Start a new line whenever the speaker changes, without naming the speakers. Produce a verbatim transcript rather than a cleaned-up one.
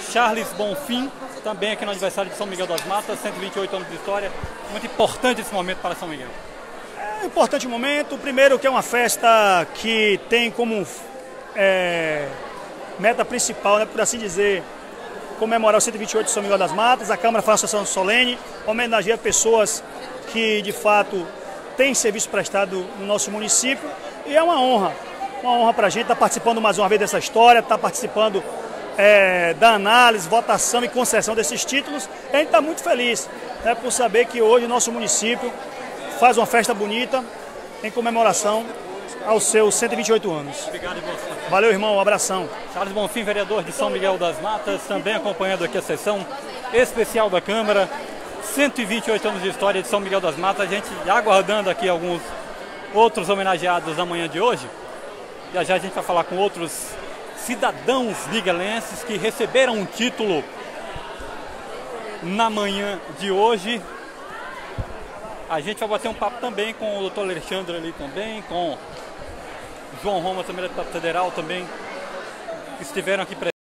Charles Bonfim, também aqui no aniversário de São Miguel das Matas, cento e vinte e oito anos de história. Muito importante esse momento para São Miguel.
É um importante momento, primeiro que é uma festa que tem como é, meta principal, né, por assim dizer, comemorar o cento e vinte e oito de São Miguel das Matas. A Câmara faz uma sessão solene, homenageia pessoas que de fato têm serviço prestado no nosso município, e é uma honra, uma honra para a gente estar participando mais uma vez dessa história, estar participando é, da análise, votação e concessão desses títulos. E a gente está muito feliz, né, por saber que hoje o nosso município faz uma festa bonita em comemoração aos seus cento e vinte e oito anos.
Obrigado, irmão.
Valeu, irmão, um abração.
Charles Bonfim, vereador de São Miguel das Matas, também acompanhando aqui a sessão especial da Câmara. cento e vinte e oito anos de história de São Miguel das Matas. A gente aguardando aqui alguns outros homenageados na manhã de hoje. Já já a gente vai falar com outros cidadãos miguelenses que receberam um título na manhã de hoje. A gente vai bater um papo também com o doutor Alexandre ali também, com João Roma, também deputado federal também, que estiveram aqui presentes.